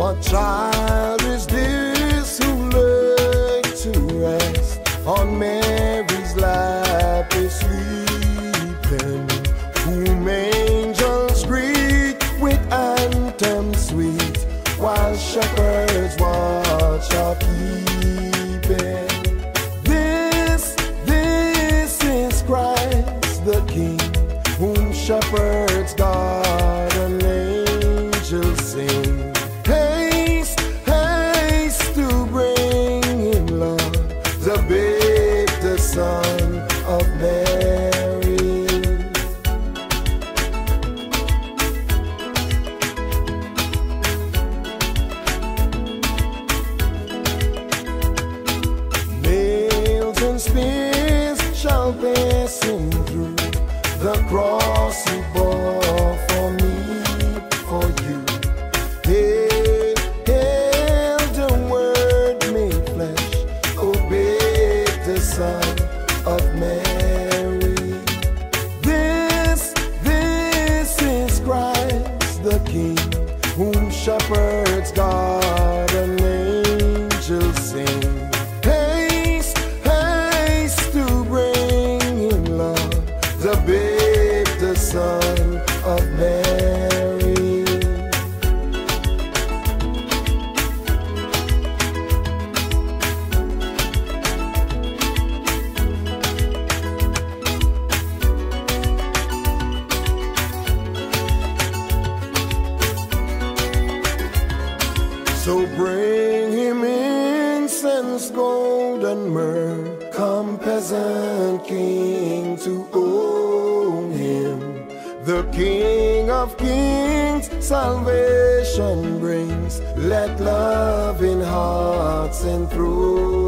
What child is this who laid to rest on Mary's lap is sleeping, whom angels greet with anthems sweet, while shepherds watch are keeping. This is Christ the King, whom shepherds guard and angels sing. Haste, haste to bring him, Lord, the babe, the Son of Mary. Nails and spears shall pass him through, the cross he bore for me, for you. Hail, hail the Word made flesh, obey the Son of Mary. This is Christ the King, whom shepherds guard and angels sing. Haste, haste to bring him, Lord, the babe, the Son of Mary. So bring him incense, gold, and myrrh. Come, peasant king, to own him. The King of kings salvation brings. Let loving hearts enthrone